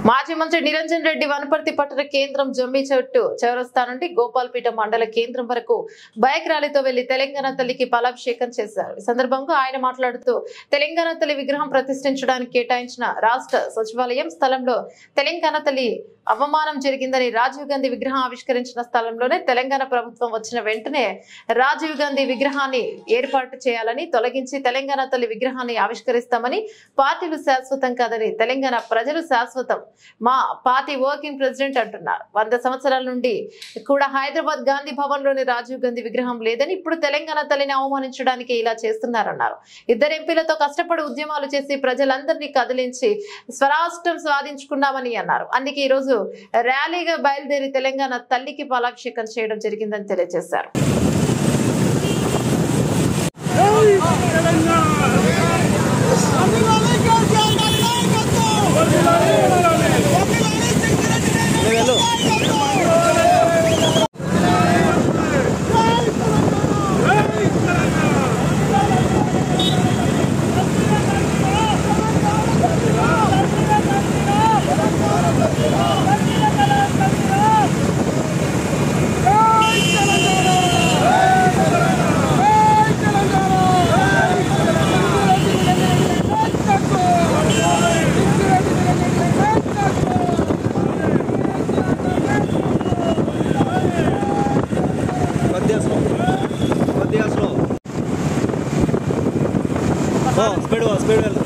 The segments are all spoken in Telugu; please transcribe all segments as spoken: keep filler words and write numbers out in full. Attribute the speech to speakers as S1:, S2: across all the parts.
S1: మాజీ మంత్రి నిరంజన్ రెడ్డి వనపర్తి పట్టణ కేంద్రం జమ్మి చెట్టు చౌరస్తా నుండి గోపాల్పేట మండల కేంద్రం వరకు బైక్ ర్యాలీతో వెళ్లి తెలంగాణ తల్లికి పాలాభిషేకం చేశారు. ఈ సందర్భంగా ఆయన మాట్లాడుతూ తెలంగాణ తల్లి విగ్రహం ప్రతిష్ఠించడానికి కేటాయించిన రాష్ట్ర సచివాలయం స్థలంలో తెలంగాణ తల్లి అవమానం జరిగిందని, రాజీవ్ గాంధీ విగ్రహం ఆవిష్కరించిన స్థలంలోనే తెలంగాణ ప్రభుత్వం వచ్చిన వెంటనే రాజీవ్ గాంధీ విగ్రహాన్ని ఏర్పాటు చేయాలని, తొలగించి తెలంగాణ తల్లి విగ్రహాన్ని ఆవిష్కరిస్తామని, పార్టీలు శాశ్వతం కాదని తెలంగాణ ప్రజలు శాశ్వతం, మా పార్టీ వర్కింగ్ ప్రెసిడెంట్ అంటున్నారు. వంద సంవత్సరాల నుండి కూడా హైదరాబాద్ గాంధీ భవన్ లోని రాజీవ్ గాంధీ విగ్రహం లేదని, ఇప్పుడు తెలంగాణ తల్లిని అవమానించడానికి ఇలా చేస్తున్నారన్నారు. ఇద్దరు ఎంపీలతో కష్టపడి ఉద్యమాలు చేసి ప్రజలందరినీ కదిలించి స్వరాష్ట్రం సాధించుకున్నామని అన్నారు. అందుకే ఈ రోజు ర్యాలీగా బయలుదేరి తెలంగాణ తల్లికి పాలాభిషేకం చేయడం జరిగిందని తెలియజేశారు.
S2: స్పీడ్ స్పీడ్ వెళ్ళు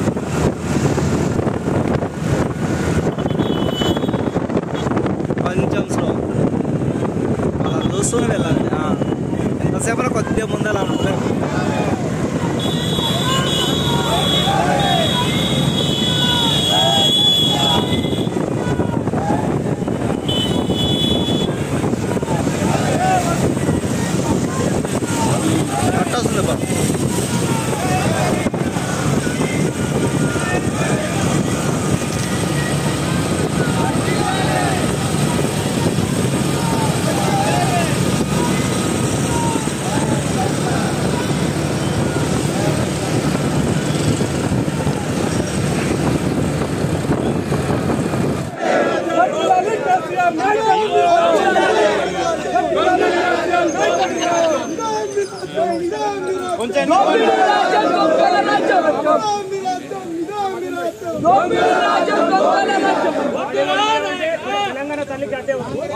S2: కొంచెం స్లో అలా చూస్తూనే వెళ్ళాలి. ఎంతసేపు కొద్దిగా ముందర కరెక్ట్ వస్తుంది బా. తెలంగాణ తల్లికి అడ్డే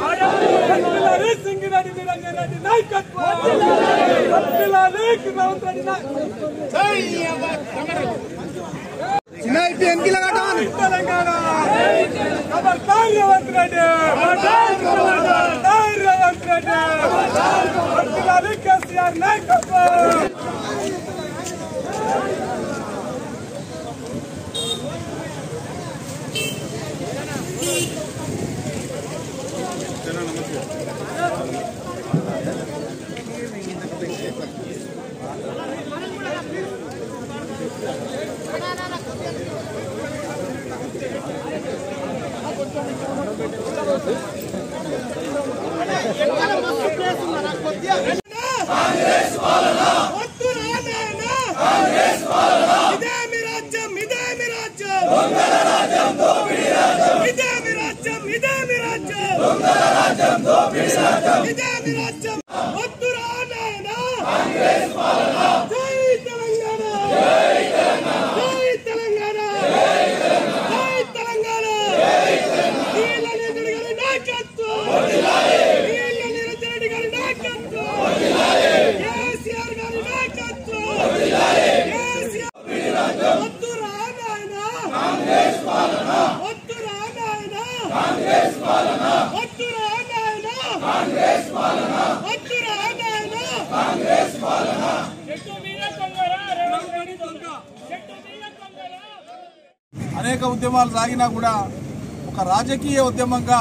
S3: అనేక ఉద్యమాలు సాగినా కూడా ఒక రాజకీయ ఉద్యమంగా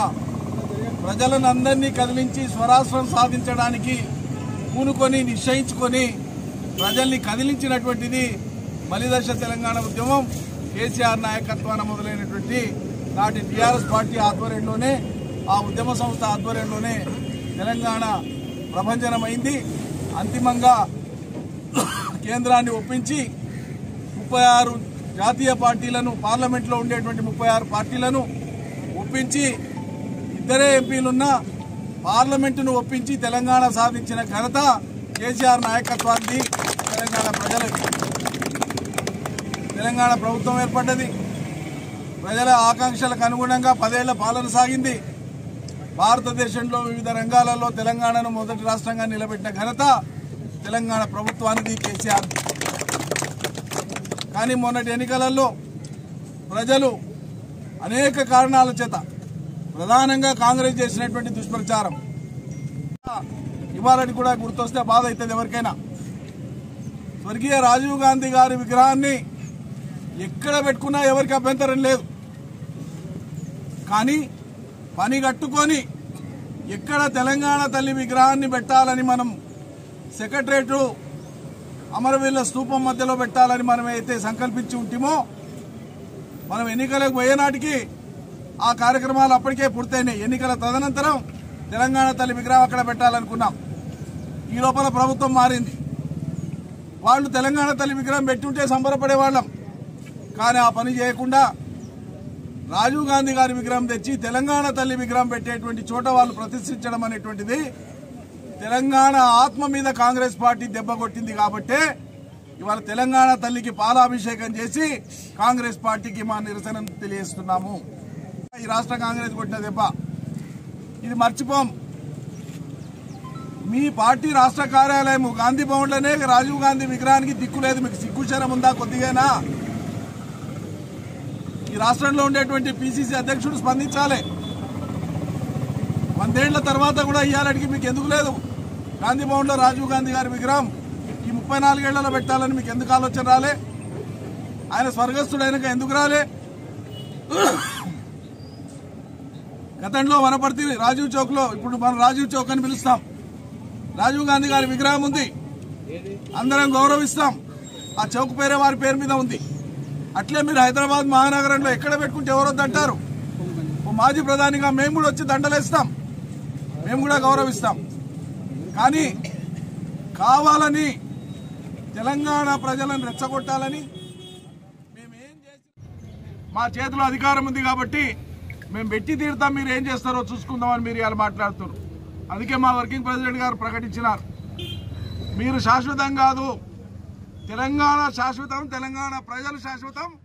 S3: ప్రజలను అందరినీ కదిలించి స్వరాష్ట్రం సాధించడానికి పూనుకొని నిశ్చయించుకొని ప్రజల్ని కదిలించినటువంటిది మలిదశ తెలంగాణ ఉద్యమం. కేసీఆర్ నాయకత్వాన మొదలైనటువంటి నాటి టీఆర్ఎస్ పార్టీ ఆధ్వర్యంలోనే, ఆ ఉద్యమ సంస్థ ఆధ్వర్యంలోనే తెలంగాణ ప్రభంజనమైంది. అంతిమంగా కేంద్రాన్ని ఒప్పించి ముప్పై ఆరు జాతీయ పార్టీలను, పార్లమెంట్లో ఉండేటువంటి ముప్పై ఆరు పార్టీలను ఒప్పించి ఇద్దరే ఎంపీలున్న పార్లమెంటును ఒప్పించి తెలంగాణ సాధించిన ఘనత కేసీఆర్ నాయకత్వాన్ని తెలంగాణ ప్రజలకి. తెలంగాణ ప్రభుత్వం ఏర్పడ్డది. ప్రజల ఆకాంక్షలకు అనుగుణంగా పదేళ్ల పాలన సాగింది. భారతదేశంలో వివిధ రంగాలలో తెలంగాణను మొదటి రాష్ట్రంగా నిలబెట్టిన ఘనత తెలంగాణ ప్రభుత్వానికి, కేసీఆర్. కానీ మొన్నటి ఎన్నికలలో ప్రజలు అనేక కారణాల చేత, ప్రధానంగా కాంగ్రెస్ చేసినటువంటి దుష్ప్రచారం ఇవాళ కూడా గుర్తొస్తే బాధ అవుతుంది ఎవరికైనా. స్వర్గీయ రాజీవ్ గాంధీ గారి విగ్రహాన్ని ఎక్కడ పెట్టుకున్నా ఎవరికి అభ్యంతరం లేదు. కానీ పని కట్టుకొని ఎక్కడ తెలంగాణ తల్లి విగ్రహాన్ని పెట్టాలని మనం సెక్రటరేటు అమరవీరుల స్తూపం మధ్యలో పెట్టాలని మనం అయితే సంకల్పించి ఉంటేమో, మనం ఎన్నికలకు పోయే నాటికి ఆ కార్యక్రమాలు అప్పటికే పూర్తయినాయి. ఎన్నికల తదనంతరం తెలంగాణ తల్లి విగ్రహం అక్కడ పెట్టాలనుకున్నాం. ఈ లోపల ప్రభుత్వం మారింది. వాళ్ళు తెలంగాణ తల్లి విగ్రహం పెట్టుంటే సంబరపడే వాళ్ళం. కానీ ఆ పని చేయకుండా రాజీవ్ గాంధీ గారి విగ్రహం తెచ్చి తెలంగాణ తల్లి విగ్రహం పెట్టేటువంటి చోట వాళ్ళు ప్రతిష్ఠించడం అనేటువంటిది తెలంగాణ ఆత్మ మీద కాంగ్రెస్ పార్టీ దెబ్బ కొట్టింది. కాబట్టే ఇవాళ తెలంగాణ తల్లికి పాలాభిషేకం చేసి కాంగ్రెస్ పార్టీకి మా నిరసన తెలియజేస్తున్నాము. ఈ రాష్ట్ర కాంగ్రెస్ కొట్టిన దెబ్బ ఇది మర్చిపోం. మీ పార్టీ రాష్ట్ర కార్యాలయం గాంధీ భవన్లోనే రాజీవ్ గాంధీ విగ్రహానికి దిక్కు లేదు. మీకు సిగ్గుశరం ఉందా కొద్దిగానా? ఈ రాష్ట్రంలో ఉండేటువంటి పిసిసి అధ్యక్షుడు స్పందించాలి. వందేళ్ల తర్వాత కూడా ఇయ్యాలడికి మీకు ఎందుకు లేదు? గాంధీ భవన్ లో రాజీవ్ గాంధీ గారి విగ్రహం ఈ ముప్పై నాలుగేళ్లలో పెట్టాలని మీకు ఎందుకు ఆలోచన రాలే? ఆయన స్వర్గస్థుడైనక ఎందుకు రాలే? గతంలో వనపర్తి రాజీవ్ చౌక్ లో, ఇప్పుడు మనం రాజీవ్ చౌక్ అని పిలుస్తాం, రాజీవ్ గాంధీ గారి విగ్రహం ఉంది. అందరం గౌరవిస్తాం. ఆ చౌక్ పేరే వారి పేరు మీద ఉంది. అట్లే మీరు హైదరాబాద్ మహానగరంలో ఎక్కడ పెట్టుకుంటే ఎవరొద్దంటారు? ఓ మాజీ ప్రధానిగా మేము కూడా వచ్చి దండలేస్తాం, మేము కూడా గౌరవిస్తాం. కానీ కావాలని తెలంగాణ ప్రజలను రెచ్చగొట్టాలని మేమేం చేసి, మా చేతిలో అధికారం ఉంది కాబట్టి మేము పెట్టి తీరుతాం, మీరు ఏం చేస్తారో చూసుకుందామని మీరు ఇలా మాట్లాడుతున్నారు. అందుకే మా వర్కింగ్ ప్రెసిడెంట్ గారు ప్రకటించినారు, మీరు శాశ్వతం కాదు, తెలంగాణ శాశ్వతం, తెలంగాణ ప్రజలు శాశ్వతం.